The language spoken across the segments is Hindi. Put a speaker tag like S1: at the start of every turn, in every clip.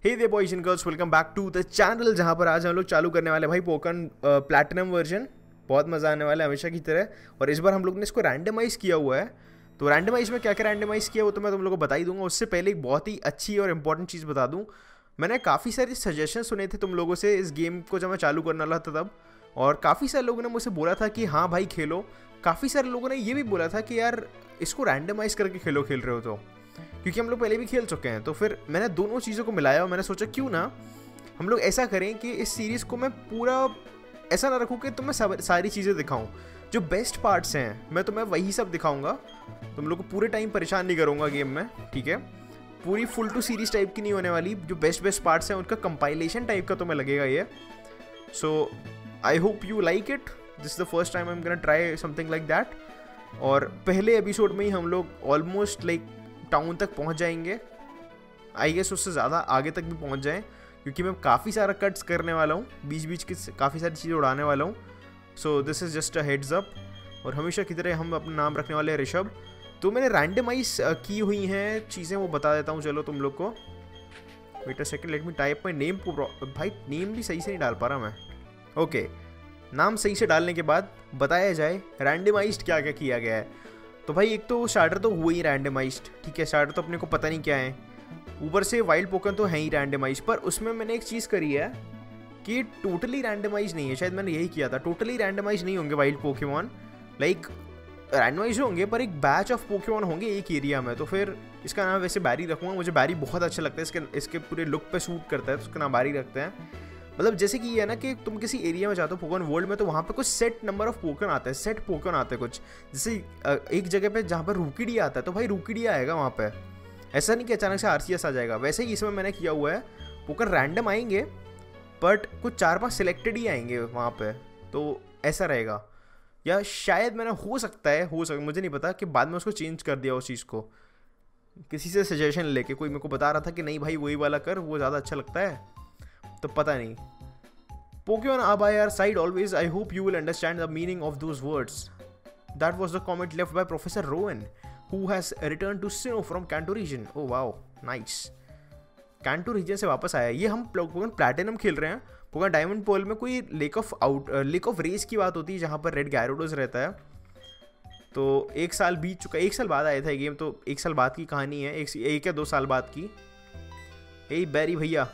S1: Hey there boys and girls, welcome back to the channel, जहाँ पर आज हम लोग चालू करने वाले भाई पोकेमॉन प्लैटिनम वर्जन। बहुत मज़ा आने वाला है हमेशा की तरह। और इस बार हम लोग ने इसको रैंडमाइज़ किया हुआ है। तो रैंडमाइज में क्या क्या रैंडमाइज़ किया वो तो मैं तुम लोगों को बता ही दूंगा। उससे पहले एक बहुत ही अच्छी और इंपॉर्टेंट चीज़ बता दूँ। मैंने काफ़ी सारे सजेशन सुने थे तुम लोगों से इस गेम को जब मैं चालू करने वाला था तब, और काफ़ी सारे लोगों ने मुझसे बोला था कि हाँ भाई खेलो। काफ़ी सारे लोगों ने ये भी बोला था कि यार इसको रैंडमाइज़ करके खेल रहे हो तो, क्योंकि हम लोग पहले भी खेल चुके हैं। तो फिर मैंने दोनों चीज़ों को मिलाया और मैंने सोचा क्यों ना हम लोग ऐसा करें कि इस सीरीज़ को मैं पूरा ऐसा ना रखूँ कि तुम्हें सारी चीज़ें दिखाऊँ। जो बेस्ट पार्ट्स हैं मैं तुम्हें वही सब दिखाऊंगा। तुम लोग को पूरे टाइम परेशान नहीं करूँगा गेम में, ठीक है। पूरी फुल टू सीरीज़ टाइप की नहीं होने वाली। जो बेस्ट पार्ट्स हैं उनका कंपाइलेशन टाइप का तुम्हें लगेगा ये। So I hope you like it. This is the first time I am gonna try something like that. और पहले एपिसोड में ही हम लोग ऑलमोस्ट लाइक टाउन तक पहुंच जाएंगे। आई गेस उससे ज़्यादा आगे तक भी पहुंच जाएं, क्योंकि मैं काफ़ी सारा कट्स करने वाला हूँ, बीच बीच की काफ़ी सारी चीज़ें उड़ाने वाला हूँ। So this is just a heads up. और हमेशा की तरह हम अपना नाम रखने वाले हैं ऋषभ। तो मैंने रैंडमाइज की हुई हैं चीज़ें, वो बता देता हूँ चलो तुम लोग को। Wait a second, let me type my name. भाई नेम भी सही से नहीं डाल पा रहा मैं। ओके, नाम सही से डालने के बाद बताया जाए रैंडमाइज्ड क्या क्या किया गया है। तो भाई एक तो स्टार्टर तो हुआ ही रैंडमाइज्ड, ठीक है। स्टार्टर तो अपने को पता नहीं क्या है। ऊपर से वाइल्ड पोकेमॉन तो है ही रैंडमाइज, पर उसमें मैंने एक चीज़ करी है कि टोटली रैंडमाइज नहीं है। शायद मैंने यही किया था, टोटली रैंडमाइज नहीं होंगे वाइल्ड पोकेमॉन। लाइक रैंडमाइज होंगे पर एक बैच ऑफ पोकेमॉन होंगे एक एरिया में। तो फिर इसका नाम वैसे बैरी रखूँगा। मुझे बैरी बहुत अच्छा लगता है, इसके पूरे लुक पे सूट करता है, तो उसका नाम बैरी रखते हैं। मतलब जैसे कि ये है ना कि तुम किसी एरिया में जाते हो पोकेमॉन वर्ल्ड में, तो वहाँ पे कुछ सेट नंबर ऑफ पोकेमॉन आते हैं, सेट पोकेमॉन आते हैं कुछ। जैसे एक जगह पे जहाँ पर रूकीडी आता है तो भाई रूकीडी आएगा वहाँ पे। ऐसा नहीं कि अचानक से आरसीएस आ जाएगा। वैसे ही इसमें मैंने किया हुआ है, पोकेमॉन रैंडम आएंगे बट कुछ 4-5 सिलेक्टेड ही आएंगे वहाँ पे। तो ऐसा रहेगा, या शायद मैंने हो सकता है मुझे नहीं पता कि बाद में उसको चेंज कर दिया उस चीज़ को। किसी से सजेशन लेके कोई मेरे को बता रहा था कि नहीं भाई वही वाला कर, वो ज़्यादा अच्छा लगता है। तो पता नहीं। Pokemon are by our side always. I hope you will understand the meaning of those words. That was the comment left by Professor Rowan, who has returned to Sinnoh from Kanto region. Oh wow, nice. Kanto region से वापस आया। ये हम Pokemon Platinum खेल रहे हैं। Pokemon Diamond Pearl में कोई लेक ऑफ रेस की बात होती है, जहाँ पर रेड गैरोडोज रहता है। तो 1 साल बीत चुका, 1 साल बाद आया था ये गेम, तो 1 साल बाद की कहानी है, 1 या 2 साल बाद की। ए बैरी भैया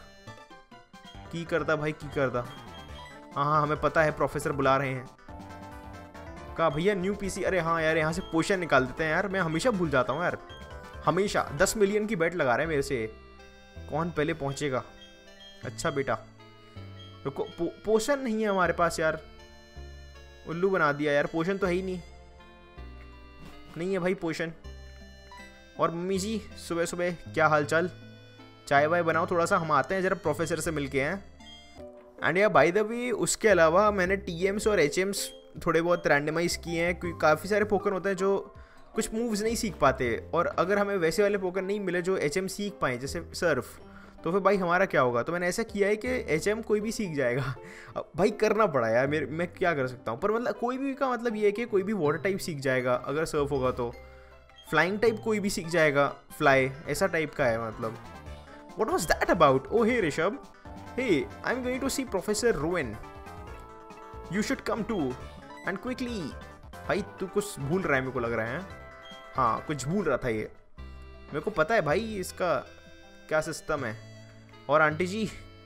S1: की करता भाई, की करता। हाँ हमें पता है प्रोफेसर बुला रहे हैं। कहा भैया न्यू पीसी। अरे हाँ यार, यहाँ से पोशन निकाल देते हैं यार, मैं हमेशा भूल जाता हूँ यार, हमेशा। 10 मिलियन की बेट लगा रहे हैं मेरे से, कौन पहले पहुँचेगा। अच्छा बेटा रुको, पोशन नहीं है हमारे पास यार, उल्लू बना दिया यार। पोशन तो है ही नहीं है भाई पोशन। और मम्मी जी सुबह सुबह क्या हाल चाल, चाय वाय बनाओ थोड़ा सा, हम आते हैं जरा प्रोफेसर से मिलके हैं। एंड या बाय द वे उसके अलावा मैंने टीएम्स और एचएम्स थोड़े बहुत रैंडमाइज किए हैं, क्योंकि काफ़ी सारे पोकेमॉन होते हैं जो कुछ मूव्स नहीं सीख पाते, और अगर हमें वैसे वाले पोकेमॉन नहीं मिले जो एचएम सीख पाएँ, जैसे सर्फ, तो फिर भाई हमारा क्या होगा। तो मैंने ऐसा किया है कि एचएम कोई भी सीख जाएगा। अब भाई करना पड़ा यार, मैं क्या कर सकता हूँ। पर मतलब कोई भी का मतलब ये है कि कोई भी वाटर टाइप सीख जाएगा अगर सर्फ होगा, तो फ्लाइंग टाइप कोई भी सीख जाएगा, फ्लाई ऐसा टाइप का है मतलब। What was that about? Oh hey Rishabh. Hey, I'm going to see Professor Rowan. You should come too. And quickly. भाई तू कुछ भूल रहा है मेरे को लग रहा है। हाँ कुछ भूल रहा था ये, मेरे को पता है भाई इसका क्या सिस्टम है। और आंटी जी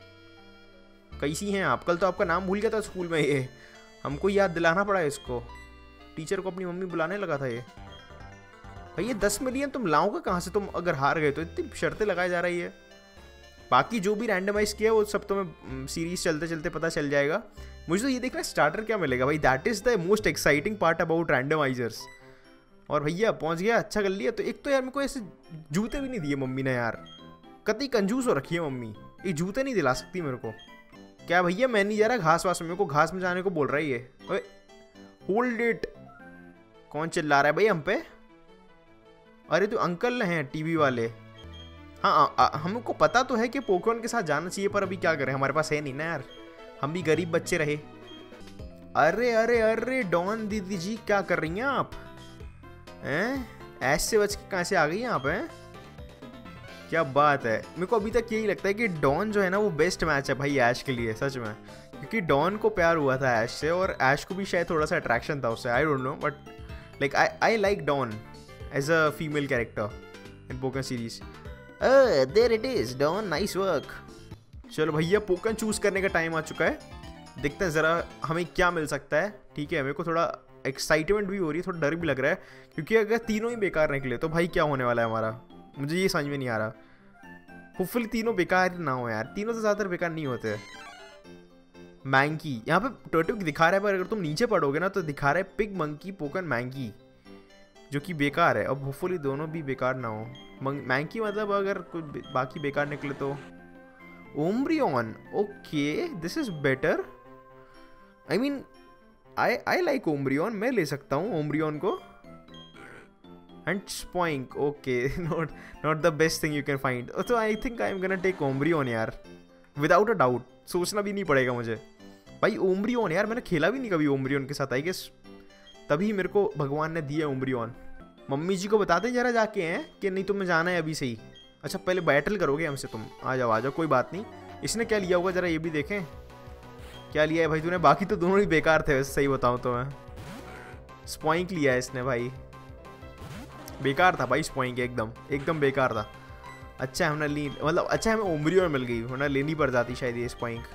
S1: कैसी हैं आप? कल तो आपका नाम भूल गया था स्कूल में, ये हमको याद दिलाना पड़ा इसको। टीचर को अपनी मम्मी बुलाने लगा था ये। भाई ये 10 मिलियन तुम लाओगे कहाँ से? तुम अगर हार गए तो इतनी शर्तें लगाई जा रही है। बाकी जो भी रैंडमाइज किया वो सब तो मैं सीरीज चलते चलते पता चल जाएगा। मुझे तो ये देखना है स्टार्टर क्या मिलेगा भाई, that is the most exciting part about randomisers. और भैया पहुंच गया, अच्छा कर लिया। तो एक तो यार मेरे को ऐसे जूते भी नहीं दिए मम्मी ने यार, कतई कंजूस हो रखी है मम्मी, ये जूते नहीं दिला सकती मेरे को। क्या भैया मैं नहीं जा रहा घास वास में, मेरे को घास में जाने को बोल रहा है ये। होल्ड इट, कौन चिल्ला रहा है भाई हम पे? अरे तो अंकल हैं टीवी वाले। हाँ हमको पता तो है कि पोकेमॉन के साथ जाना चाहिए, पर अभी क्या करें, हमारे पास है नहीं ना यार, हम भी गरीब बच्चे रहे। अरे अरे अरे डॉन दीदी जी क्या कर रही हैं आप? हैं ऐसे बच के कहाँ से आ गई हैं आप? हैं क्या बात है। मेरे को अभी तक यही लगता है कि डॉन जो है ना वो बेस्ट मैच है भाई ऐश के लिए, सच में। क्योंकि डॉन को प्यार हुआ था ऐश से, और ऐश को भी शायद थोड़ा सा अट्रैक्शन था उससे, I don't know, but like I like Dawn as a female character in Pokemon series. There it is Dawn, nice work. चलो भैया पोकेमॉन चूज करने का टाइम आ चुका है, देखते हैं ज़रा हमें क्या मिल सकता है। ठीक है, मेरे को थोड़ा एक्साइटमेंट भी हो रही है, थोड़ा डर भी लग रहा है, क्योंकि अगर तीनों ही बेकार निकले तो भाई क्या होने वाला है हमारा, मुझे ये समझ में नहीं आ रहा। होपफुली तीनों बेकार ना हो यार, तीनों तो ज़्यादातर बेकार नहीं होते। मैंकी यहाँ पे टर्टल दिखा रहा है, पर अगर तुम नीचे पढ़ोगे ना तो दिखा रहा है पिग मंकी पोकेमॉन मैंकी, जो कि बेकार है। अब होपफुली दोनों भी बेकार ना हो। मैंकी मतलब अगर कुछ बाकी बेकार निकले तो। Umbreon, okay this is better. I mean I like Umbreon, मैं ले सकता हूँ ओम्ब्रियन को। And Spoink, okay not the best thing you can find. तो I think I am gonna take Umbreon यार, विदाउट अ डाउट, सोचना भी नहीं पड़ेगा मुझे भाई। ओम्ब्रियन यार, मैंने खेला भी नहीं कभी ओम्ब्रियन के साथ, आई गेस तभी मेरे को भगवान ने दिया ओम्ब्रियन। मम्मी जी को बताते जरा जाके हैं कि नहीं तुम्हें जाना है अभी से ही। अच्छा पहले बैटल करोगे हमसे तुम, आ जाओ कोई बात नहीं। इसने क्या लिया होगा जरा ये भी देखें, क्या लिया है भाई तूने। बाकी तो दोनों ही बेकार थे वैसे, सही बताऊं तो मैं। स्पॉइंक लिया है इसने भाई, बेकार था भाई स्पॉइंक, एकदम बेकार था। अच्छा हमने ली, मतलब अच्छा हमें ओम्ब्रियन मिल गई, वरना लेनी पड़ जाती शायद ये स्पॉइंक।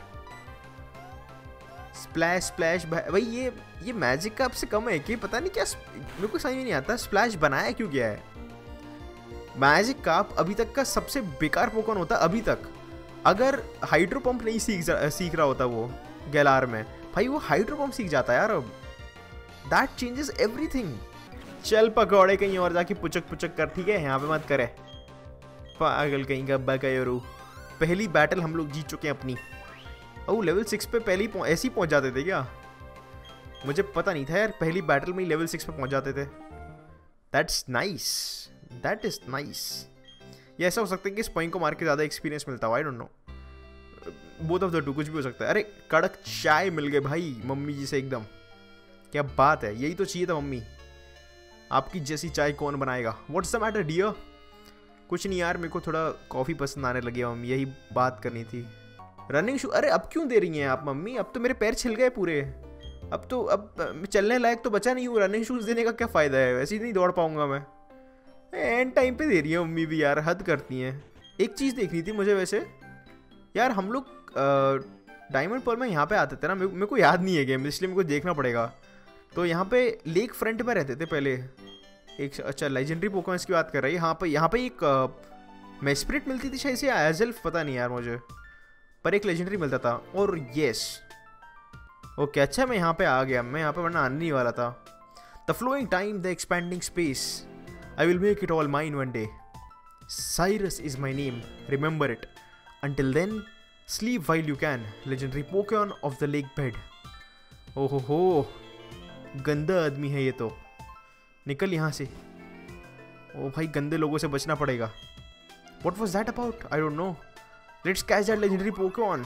S1: स्प्लैश भाई ये मैजिक कप से कम है कि पता नहीं क्या, मेरे को समझ में नहीं आता स्प्लैश बनाया क्यों गया है। मैजिक कप अभी तक का सबसे बेकार पोकेमॉन होता अभी तक। अगर हाइड्रो पंप नहीं सीख रहा होता वो गैलार में, भाई वो हाइड्रो पंप सीख जाता है यार अब। That changes everything. चल पकौड़े कहीं और जाके पुचक कर, ठीक है यहाँ पे मत करे पागल कहीं का बकयोरू। पहली बैटल हम लोग जीत चुके हैं अपनी। ओह लेवल 6 पे पहले ही ऐसे ही पहुंच जाते थे क्या, मुझे पता नहीं था यार, पहली बैटल में ही लेवल 6 पे पहुंच जाते थे। That's nice, that is nice. ये ऐसा हो सकता है कि स्पॉइंक को मार के ज़्यादा एक्सपीरियंस मिलता हो, I don't know, both of the two, कुछ भी हो सकता है। अरे कड़क चाय मिल गए भाई मम्मी जी से एकदम, क्या बात है, यही तो चाहिए था मम्मी। आपकी जैसी चाय कौन बनाएगा। What's the matter dear. कुछ नहीं यार, मेरे को थोड़ा कॉफ़ी पसंद आने लगी है मम्मी, यही बात करनी थी। रनिंग शू, अरे अब क्यों दे रही हैं आप मम्मी, अब तो मेरे पैर छिल गए पूरे, अब चलने लायक तो बचा नहीं हूँ। रनिंग शूज़ देने का क्या फ़ायदा है, वैसे ही नहीं दौड़ पाऊंगा मैं। एंड टाइम पे दे रही है मम्मी भी यार, हद करती हैं। एक चीज़ देखनी थी मुझे वैसे यार, हम लोग डायमंड पर में यहाँ पे आते थे ना, मेरे को याद नहीं है गेम, इसलिए मेरे को देखना पड़ेगा। तो यहाँ पे लेक फ्रंट में रहते थे पहले एक, अच्छा लेजेंडरी पोकेमॉन की बात कर रही है। यहाँ पे एक मेस्प्रिट मिलती थी शायद से, एज़ेल्फ पता नहीं यार मुझे, पर एक लेजेंडरी मिलता था। और येस ओके, अच्छा मैं यहाँ पे आ गया, मैं यहाँ पे वरना आने नहीं वाला था। The flowing time, the expanding space, I will make it all mine one day. Cyrus is my name, remember it. Until then, sleep while you can. Legendary Pokemon of the lake bed. ओहो हो, गंदा आदमी है ये तो, निकल यहाँ से। ओ भाई गंदे लोगों से बचना पड़ेगा। What was that about? I don't know. Let's catch that legendary Pokemon.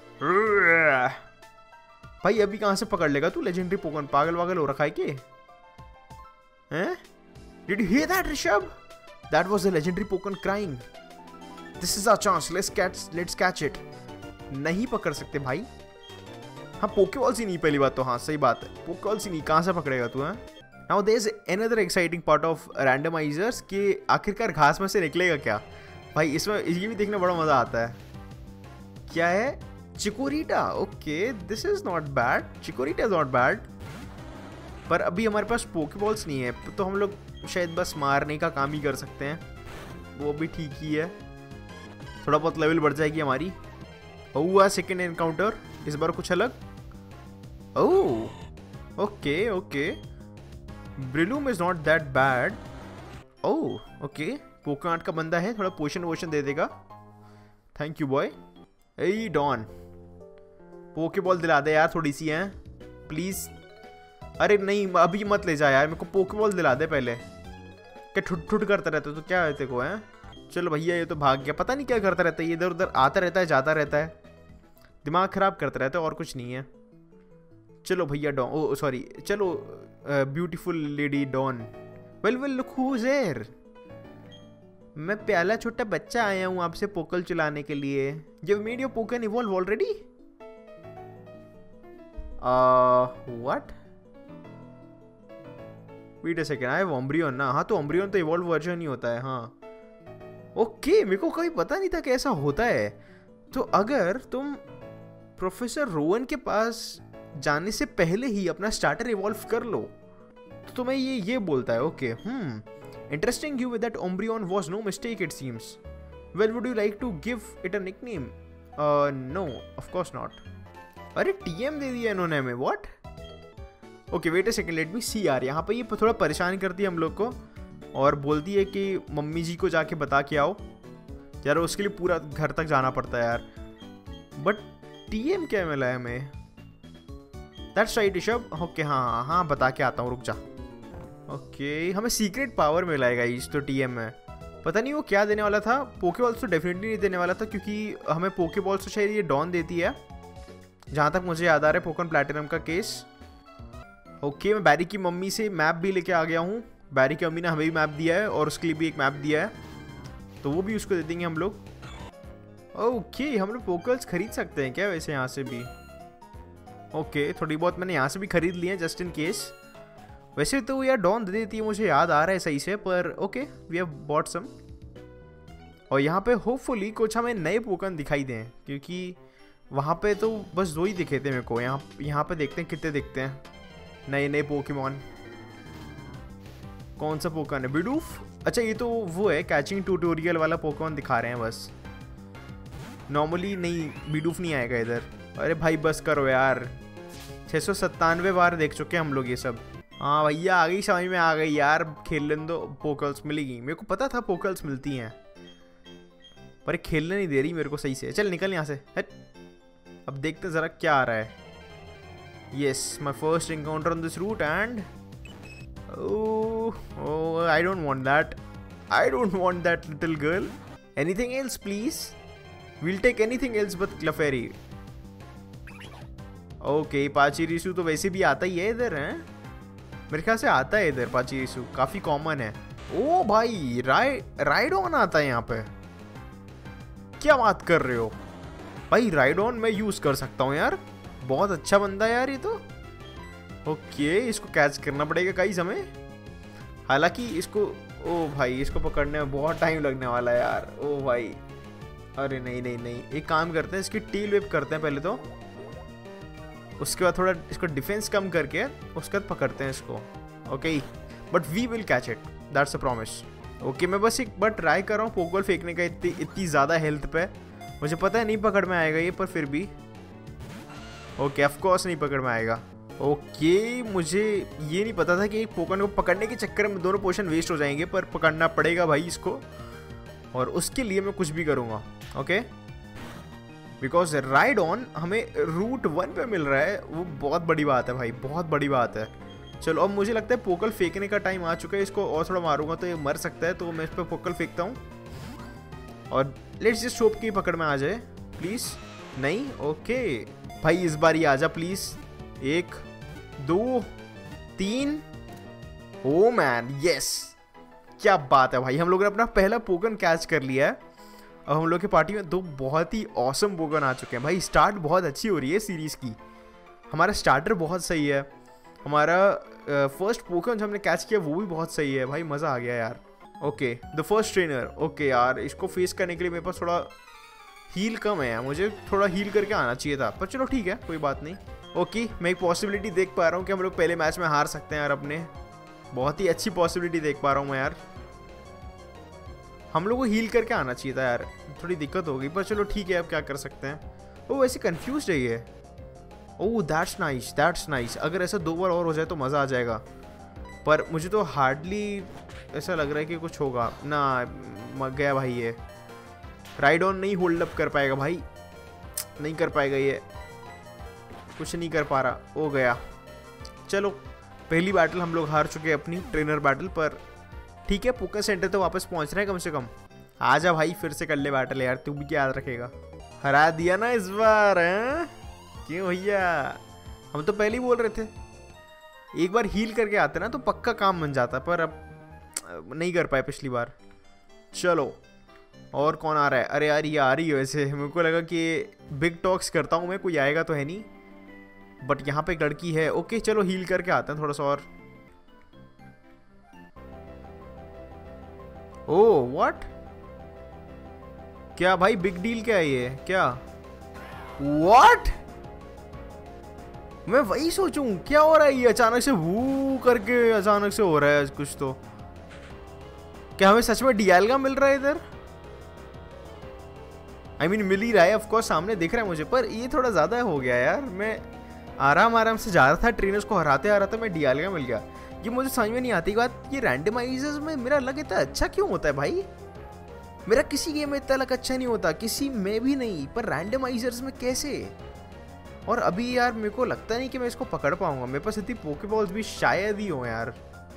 S1: भाई अभी कहाँ से पकड़ लेगा तू legendary Pokemon, पागल वागल हो रखा है क्या? हैं? Did you hear that, Rishabh? That was the legendary Pokemon crying. This is our chance. Let's catch it. नहीं पकड़ सकते भाई। हाँ पोकेबॉल्स ही नहीं, पहली बात तो, हाँ सही बात है, पोकेबॉल्स ही नहीं, कहाँ से पकड़ेगा तू। हाँ now there is another exciting part of randomisers कि आखिरकार घास में से निकलेगा क्या भाई। इसमें ये भी देखने बड़ा मज़ा आता है। क्या है, Chikorita, okay this is not bad, Chikorita is not bad. पर अभी हमारे पास पोकेबॉल्स नहीं है, तो हम लोग शायद बस मारने का काम ही कर सकते हैं, वो भी ठीक ही है, थोड़ा बहुत लेवल बढ़ जाएगी हमारी। हुआ सेकेंड एनकाउंटर, इस बार कुछ अलग। Oh okay Breloom is not that bad. Oh okay, Pokemon का बंदा है, थोड़ा पोशन वोशन दे देगा, थैंक यू बॉय। ए डॉन, पोकेबॉल दिला दे यार थोड़ी सी है प्लीज। अरे नहीं अभी मत ले जा यार, मेरे को पोकेबॉल दिला दे पहले। क्या ठुट करता रहता तो क्या है तेरे को, है चलो भैया ये तो भाग गया, पता नहीं क्या करता रहता है, ये इधर उधर आता रहता है जाता रहता है, दिमाग खराब करता रहता है और कुछ नहीं है। चलो भैया डॉन, ओ सॉरी, चलो beautiful lady Dawn. Well look who is there. मैं प्याला छोटा बच्चा आया हूँ आपसे पोकल चलाने के लिए। You made your Pokemon evolve already? What? Wait a second, I have Umbreon ना। हाँ तो ओम्ब्रियन तो इवॉल्व वर्जन ही होता है। हाँ ओके, मेरे को कभी पता नहीं था कि ऐसा होता है। तो अगर तुम प्रोफेसर रोवन के पास जाने से पहले ही अपना स्टार्टर इवॉल्व कर लो तो तुम्हें ये बोलता है। Okay interesting, you with that Umbreon was no mistake it seems. Well would you like to give it a nickname? No of course not. अरे टीएम दे दिया इन्होंने हमें, what? Okay wait a second, let me see यार। यहाँ पे ये थोड़ा परेशान करती है हम लोग को और बोलती है कि मम्मी जी को जाके बता के आओ। यार उसके लिए पूरा घर तक जाना पड़ता है यार। बट टीएम क्या मिला है हमें? That's right Rishabh. ओके हाँ बता के आता हूँ, रुक जा। ओके हमें सीक्रेट पावर मिला है गाइस तो टीएम में। पता नहीं वो क्या देने वाला था। पोकेबॉल्स तो डेफिनेटली नहीं देने वाला था क्योंकि हमें पोकेबॉल्स तो शायद ये डॉन देती है, जहाँ तक मुझे याद आ रहा है पोकेमॉन प्लैटिनम का केस। ओके मैं बैरी की मम्मी से मैप भी लेके आ गया हूँ। बैरी की मम्मी ने हमें भी मैप दिया है और उसके लिए भी एक मैप दिया है, तो वो भी उसको दे देंगे हम लोग। ओके हम लोग पोकल्स खरीद सकते हैं क्या वैसे यहाँ से भी? ओके थोड़ी बहुत मैंने यहाँ से भी खरीद ली है जस्ट इन केस। वैसे तो यार डॉन दे देती है, मुझे याद आ रहा है सही से, पर okay we have bought some. और यहाँ पे होपफुली कुछ हमें नए पोकन दिखाई दें क्योंकि वहाँ पे तो बस 2 ही दिखे थे मेरे को। यहाँ पे देखते हैं कितने दिखते हैं नए पोकेमॉन। कौन सा पोकेमॉन है? बिडूफ? अच्छा ये तो वो है कैचिंग ट्यूटोरियल वाला पोकेमॉन दिखा रहे हैं बस। नॉर्मली नहीं, बिडूफ नहीं आएगा इधर। अरे भाई बस करो यार, 697 बार देख चुके हैं हम लोग ये सब। हाँ भैया आ गई, समझ में आ गई यार। खेल लेने दो, पोकल्स मिलेगी। मेरे को पता था पोकल्स मिलती हैं पर खेलने नहीं दे रही मेरे को सही से। चल निकल यहाँ से, हट। अब देखते जरा क्या आ रहा है। Yes my first encounter on this route and I don't want that, I don't want that little girl. Anything else please, we'll take anything else but Clefairy. Okay Pachirisu तो वैसे भी आता ही है इधर, है मेरे ख्याल से आता है इधर। पाचिरिसु काफी कॉमन है। ओ भाई राइडोन आता है यहाँ पे, क्या बात कर रहे हो भाई? राइडोन मैं यूज कर सकता हूँ यार, बहुत अच्छा बंदा है यार ये तो। ओके इसको कैच करना पड़ेगा गाइस हमें। हालांकि इसको, ओ भाई इसको पकड़ने में बहुत टाइम लगने वाला है यार। ओ भाई अरे नहीं, एक काम करते हैं, इसकी टेल वेप करते हैं पहले तो, उसके बाद थोड़ा इसको डिफेंस कम करके उसके बाद पकड़ते हैं इसको। Okay but we will catch it, that's a promise. Okay मैं बस एक बार ट्राई कर रहा हूँ पोकबॉल फेंकने का इतनी ज़्यादा हेल्थ पे। मुझे पता है नहीं पकड़ में आएगा ये, पर फिर भी ओके ऑफ कोर्स नहीं पकड़ में आएगा। ओके मुझे ये नहीं पता था कि एक पोकेमॉन को पकड़ने के चक्कर में दोनों पोशन वेस्ट हो जाएंगे, पर पकड़ना पड़ेगा भाई इसको, और उसके लिए मैं कुछ भी करूँगा। ओके बिकॉज राइडोन हमें रूट 1 पे मिल रहा है, वो बहुत बड़ी बात है भाई, बहुत बड़ी बात है। चलो अब मुझे लगता है पोकल फेंकने का टाइम आ चुका है। इसको और थोड़ा मारूंगा तो ये मर सकता है, तो मैं इस पर पोकल फेंकता हूँ और लेट्स जस्ट होप की पकड़ में आ जाए प्लीज। नहीं ओके भाई इस बार ही आ जा प्लीज। 1 2 3 ओ मैन यस, क्या बात है भाई, हम लोगों ने अपना पहला पोकन कैच कर लिया है। अब हम लोग की पार्टी में 2 बहुत ही ऑसम पोकन आ चुके हैं भाई। स्टार्ट बहुत अच्छी हो रही है सीरीज की, हमारा स्टार्टर बहुत सही है, हमारा फर्स्ट पोकेमॉन जो हमने कैच किया वो भी बहुत सही है भाई, मज़ा आ गया यार। Okay the first trainer. Okay यार इसको फेस करने के लिए मेरे पास थोड़ा हील कम है, मुझे थोड़ा हील करके आना चाहिए था, पर चलो ठीक है कोई बात नहीं। ओके मैं एक पॉसिबिलिटी देख पा रहा हूँ कि हम लोग पहले मैच में हार सकते हैं यार अपने, बहुत ही अच्छी पॉसिबिलिटी देख पा रहा हूँ मैं यार। हम लोग को हील करके आना चाहिए था यार, थोड़ी दिक्कत हो गई, पर चलो ठीक है अब क्या कर सकते हैं। वो वैसे कन्फ्यूज रही है। Oh that's nice, that's nice. अगर ऐसा 2 बार और हो जाए तो मज़ा आ जाएगा, पर मुझे तो हार्डली ऐसा लग रहा है कि कुछ होगा ना। मर गया भाई ये, राइडोन नहीं होल्ड अप कर पाएगा भाई, नहीं कर पाएगा ये, कुछ नहीं कर पा रहा, हो गया। चलो पहली बैटल हम लोग हार चुके हैं अपनी ट्रेनर बैटल, पर ठीक है पोकेमॉन सेंटर तो वापस पहुंच रहे हैं कम से कम। आजा भाई फिर से कर ले बैटल यार, तू भी क्या याद रखेगा। हरा दिया ना इस बार, हैं क्यों भैया, हम तो पहले ही बोल रहे थे एक बार हील करके आते ना तो पक्का काम बन जाता, पर अब नहीं कर पाए पिछली बार। चलो और कौन आ रहा है? अरे यार ये आ रही है वैसे, मेरे को लगा कि बिग टॉक्स करता हूँ मैं, कोई आएगा तो है नहीं, बट यहाँ पे एक लड़की है। ओके चलो हील करके आते हैं थोड़ा सा और। ओह व्हाट, क्या भाई बिग डील क्या है ये? क्या व्हाट, मैं वही सोचूं क्या हो रहा है ये, अचानक से वू करके अचानक से हो रहा है कुछ तो। क्या हमें सच में डियालगा मिल रहा है इधर? I mean, मिल ही रहा है ऑफकोर्स, सामने दिख रहा है मुझे, पर ये थोड़ा ज़्यादा हो गया यार। मैं आराम आराम से जा रहा था, ट्रेनर्स को हराते आ रहा था, मैं डियालगा मिल गया। ये मुझे समझ में नहीं आती बात, ये रैंडमाइजर्स में मेरा लग इतना अच्छा क्यों होता है भाई? मेरा किसी गेम में इतना लग अच्छा नहीं होता, किसी में भी नहीं, पर रैंडमाइजर्स में कैसे? और अभी यार मेरे को लगता नहीं कि मैं इसको पकड़ पाऊंगा, मेरे पास इतनी पोकेबॉल्स भी शायद ही हो यार।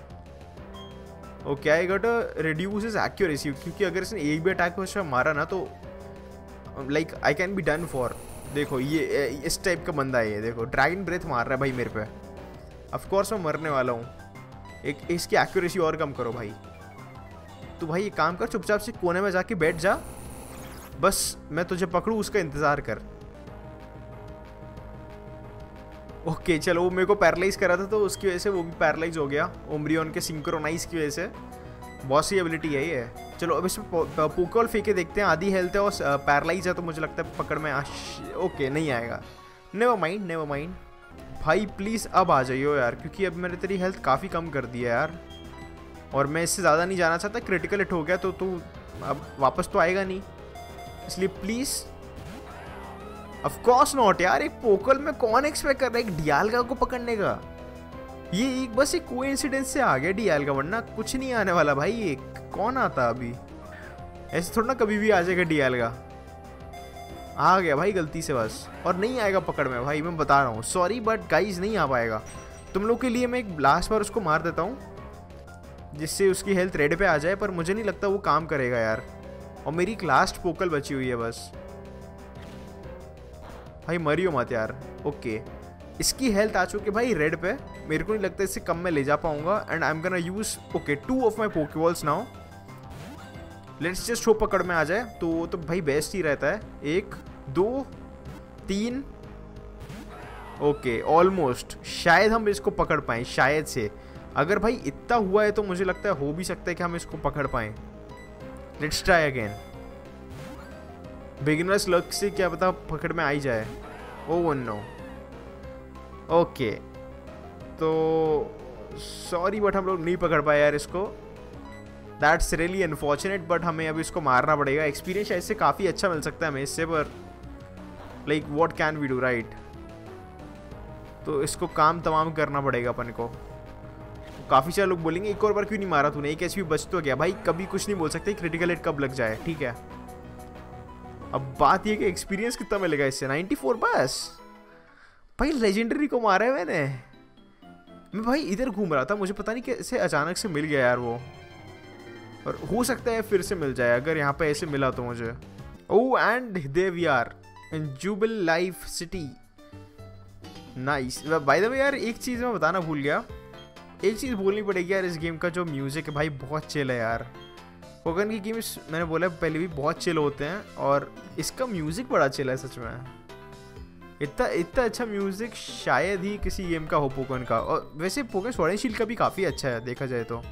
S1: Okay I got reduce is accuracy, क्योंकि अगर इसने एक भी अटैक को मारा ना तो like I can be done for. देखो ये इस टाइप का बंदा है ये, देखो ड्रैगन ब्रेथ मार रहा है भाई मेरे पे, ऑफ कोर्स मैं मरने वाला हूँ। एक इसकी एक्यूरेसी और कम करो भाई। तो भाई एक काम कर, चुपचाप से कोने में जाके बैठ जा, बस मैं तुझे पकड़ूँ उसका इंतजार कर। ओके चलो, वो मेरे को पैरालाइज करा था तो उसकी वजह से वो भी पैरालाइज हो गया, ओम्ब्रियन के सिंक्रोनाइज की वजह से। बहुत सी एबिलिटी है ये। चलो अब इसमें पोकेबॉल फेंके देखते हैं, आधी हेल्थ है और पैरालाइज है, तो मुझे लगता है पकड़ में ओके नहीं आएगा। नेवर माइंड नेवर माइंड भाई, प्लीज़ अब आ जाइयो यार, क्योंकि अब मैंने तेरी हेल्थ काफ़ी कम कर दी है यार, और मैं इससे ज़्यादा नहीं जाना चाहता। क्रिटिकल हिट हो गया तो तू अब वापस तो आएगा नहीं, इसलिए प्लीज़। ऑफ कोर्स नॉट यार, एक पोकल में कौन एक्सपेक्ट कर रहा है एक डियालगा को पकड़ने का? ये एक बस एक कोइंसिडेंस से आ गया डियालगा, वरना कुछ नहीं आने वाला भाई। एक कौन आता अभी, ऐसे थोड़ा ना कभी भी आ जाएगा डियालगा। आ गया भाई गलती से बस, और नहीं आएगा पकड़ में भाई, मैं बता रहा हूँ। सॉरी बट गाइज नहीं आ पाएगा तुम लोग के लिए। मैं एक लास्ट बार उसको मार देता हूँ जिससे उसकी हेल्थ रेड पे आ जाए, पर मुझे नहीं लगता वो काम करेगा यार। और मेरी एक लास्ट पोकल बची हुई है बस। भाई मरियो मत यार। ओके इसकी हेल्थ आ चुकी है भाई रेड पे, मेरे को नहीं लगता इससे कम मैं ले जा पाऊंगा। And I am gonna use okay 2 of my pokeballs now. Let's just hope पकड़ में आ जाए तो भाई बेस्ट ही रहता है। 1 2 3 ओके ऑलमोस्ट, शायद हम इसको पकड़ पाएं, शायद से। अगर भाई इतना हुआ है तो मुझे लगता है हो भी सकता है कि हम इसको पकड़ पाएं। Let's try again. Beginners luck से क्या पता पकड़ में आ ही जाए। Oh no. ओके तो सॉरी बट हम लोग नहीं पकड़ पाए यार इसको। दैट्स रियली अनफॉर्चुनेट, बट हमें अभी इसको मारना पड़ेगा। एक्सपीरियंस ऐसे काफ़ी अच्छा मिल सकता है हमें इससे, पर like what can we do right. तो इसको काम तमाम करना पड़ेगा अपन को। काफ़ी सारे लोग बोलेंगे एक और बार क्यों नहीं मारा तूने, एक एचपी बच तो गया। भाई कभी कुछ नहीं बोल सकते क्रिटिकल हिट कब लग जाए, ठीक है। अब बात ये कि एक्सपीरियंस कितना मिलेगा इससे, 94 बस। भाई लेजेंडरी को मारा है मैंने। मैं भाई इधर घूम रहा था, मुझे पता नहीं कैसे अचानक से मिल गया यार वो, और हो सकता है फिर से मिल जाए अगर यहाँ पे ऐसे मिला तो मुझे। Oh and there we are in Jubilife city. Nice. By the way यार एक चीज़ मैं बताना भूल गया, एक चीज़ बोलनी पड़ेगी यार, इस गेम का जो म्यूज़िक है भाई बहुत चिल है यार। पोकेमॉन की गेम्स मैंने बोला पहले भी बहुत चिल होते हैं, और इसका म्यूज़िक बड़ा चिल है सच में। इतना अच्छा म्यूज़िक शायद ही किसी गेम का हो पोकेमॉन का। और वैसे पोकेमॉन स्वॉर्ड एंड शील्ड का भी काफ़ी अच्छा है देखा जाए तो।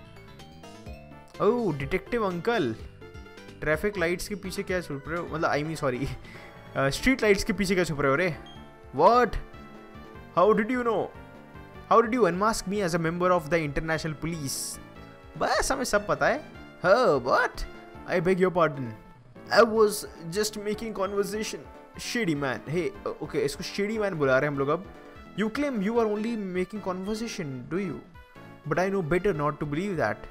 S1: Oh detective uncle, traffic lights के पीछे क्या छुप रहे हो, मतलब I mean sorry street lights के पीछे क्या छुप रहे हो रे? What, how did you know, how did you unmask me as a member of the international police? बस हमें सब पता है। हाँ what, I beg your pardon, I was just making conversation shady man. Hey okay इसको शेडी मैन बुला रहे हैं हम लोग अब। You claim you are only making conversation do you, but I know better not to believe that.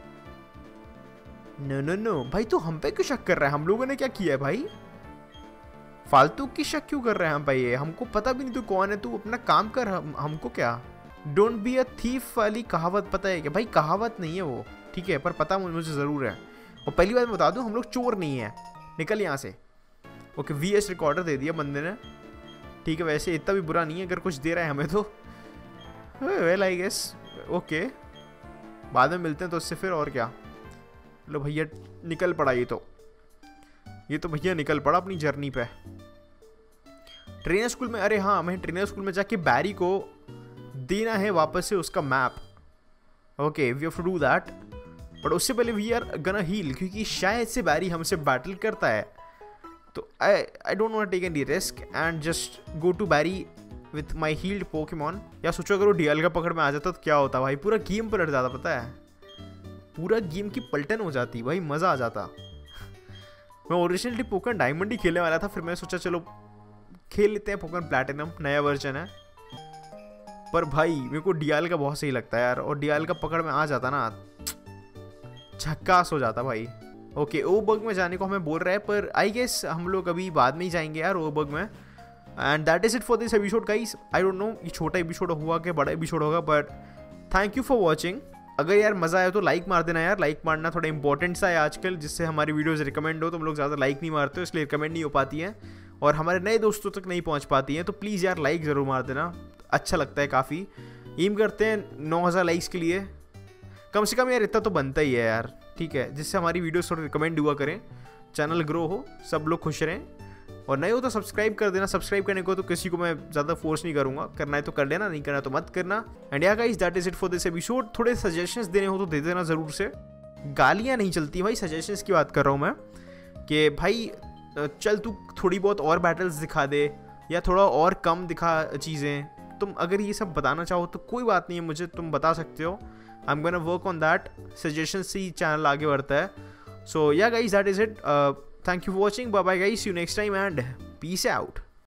S1: No no no भाई, तू हम पे क्यों शक कर रहा है? हम लोगों ने क्या किया है भाई? फालतू की शक क्यों कर रहे हैं हम भाई? ये हमको पता भी नहीं तू कौन है, तू अपना काम कर, हमको क्या। डोंट बी अ थीफ वाली कहावत पता है क्या भाई? कहावत नहीं है वो, ठीक है, पर पता मुझे ज़रूर है। और पहली बात बता दूं, हम लोग चोर नहीं है, निकल यहाँ से। ओके वीएस रिकॉर्डर दे दिया बंदे ने, ठीक है। वैसे इतना भी बुरा नहीं है अगर कुछ दे रहा है हमें तो। वेल आई गेस ओके, बाद में मिलते हैं तो उससे फिर, और क्या। लो भैया निकल पड़ा ये तो भैया निकल पड़ा अपनी जर्नी पे ट्रेनर स्कूल में। अरे हाँ, मैं ट्रेनर स्कूल में जाके बैरी को देना है वापस से उसका map. Okay, we have to do that, but उससे पहले वी आर गना हील, क्योंकि शायद से बैरी हमसे बैटल करता है। तो I don't want take any risk and just go to Barry with my healed Pokemon. या सोचो अगर वो डीएल का पकड़ में आ जाता तो क्या होता भाई, पूरा गेम पलट जाता, पता है, पूरा गेम की पलटन हो जाती भाई, मज़ा आ जाता। मैं ओरिजिनली पोकेमॉन डायमंड ही खेलने वाला था, फिर मैंने सोचा चलो खेल लेते हैं पोकेमॉन प्लैटिनम, नया वर्जन है। पर भाई मेरे को डीएल का बहुत सही लगता है यार, और डीएल का पकड़ में आ जाता ना, झक्कास हो जाता भाई। ओके, ओबर्ग में जाने को हमें बोल रहा है, पर आई गेस हम लोग अभी बाद में ही जाएंगे यार ओबर्ग में। And that is it for this episode guys. I don't know ये छोटा एपिसोड हुआ कि बड़ा एपिसोड होगा, but thank you for watching. अगर यार मज़ा आया तो लाइक मार देना यार, लाइक मारना थोड़ा इंपॉर्टेंट सा है आजकल, जिससे हमारी वीडियोज़ रिकमेंड हो। तुम लोग ज़्यादा लाइक नहीं मारते हो, इसलिए रिकमेंड नहीं हो पाती हैं और हमारे नए दोस्तों तक नहीं पहुँच पाती हैं। तो प्लीज़ यार लाइक ज़रूर मार देना, अच्छा लगता है काफ़ी। एम करते हैं 9000 लाइक्स के लिए, कम से कम यार इतना तो बनता ही है यार, ठीक है, जिससे हमारी वीडियोस थोड़ी रिकमेंड हुआ करें, चैनल ग्रो हो, सब लोग खुश रहें। और नहीं हो तो सब्सक्राइब कर देना। सब्सक्राइब करने को तो किसी को मैं ज़्यादा फोर्स नहीं करूँगा, करना है तो कर लेना, नहीं करना तो मत करना। And yeah guys that is it for this episode. थोड़े सजेशंस देने हो तो दे देना ज़रूर से, गालियाँ नहीं चलती भाई, सजेशंस की बात कर रहा हूँ मैं, कि भाई चल तू थोड़ी बहुत और बैटल्स दिखा दे, या थोड़ा और कम दिखा चीज़ें। तुम अगर ये सब बताना चाहो तो कोई बात नहीं है, मुझे तुम बता सकते हो। I am gonna work on that, suggestion से ही चैनल आगे बढ़ता है। So yeah guys that is it, thank you for watching, bye bye guys, see you next time and peace out.